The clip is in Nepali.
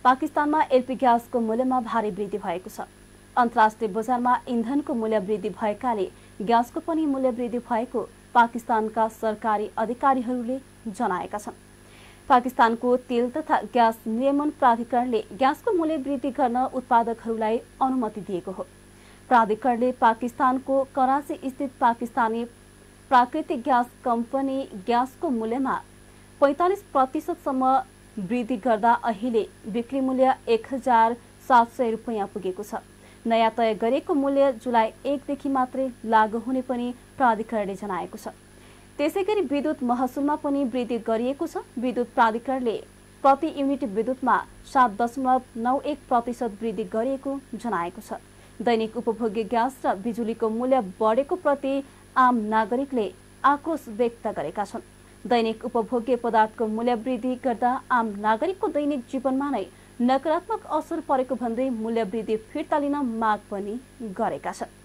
पाकिस्तानमा एलपी ग्यासको मूल्यमा भारी वृद्धि भएको छ। अन्तर्राष्ट्रिय बजारमा इन्धनको मूल्य वृद्धि भएकाले ग्यासको पनि मूल्य वृद्धि भएको पाकिस्तानका सरकारी अधिकारीहरूले जनाएका छन्। पाकिस्तानको तेल तथा ग्यास नियमन प्राधिकरणले ग्यासको मूल्य वृद्धि गर्न उत्पादकहरूलाई अनुमति दिएको हो। प्राधिकरणले पाकिस्तानको कराची स्थित पाकिस्तानी प्राकृतिक ग्यास कम्पनी ग्यासको मूल्यमा 45% सम्म वृद्धि गर्दा अहिले बिक्री मूल्य 1700 रुपैयाँ पुगेको छ। नयाँ तय गरेको मूल्य जुलाई 1 देखि मात्रै लागू हुने पनि प्राधिकरणले जनाएको छ। त्यसैगरी विद्युत महसुलमा पनि वृद्धि गरिएको छ। विद्युत प्राधिकरणले प्रति युनिट विद्युतमा 7.91% वृद्धि गरिएको जनाएको छ। दैनिक उपभोग्य ग्यास र बिजुलीको मूल्य बढेको प्रति आम नागरिकले आक्रोश व्यक्त गरेका छन्। दैनिक उपभोग्य पदार्थको मूल्य वृद्धि गर्दा आम नागरिकको दैनिक जीवनमा नै नकारात्मक असर परेको भन्दै मूल्य वृद्धि फिर्ता लिन माग पनि गरेका छन्।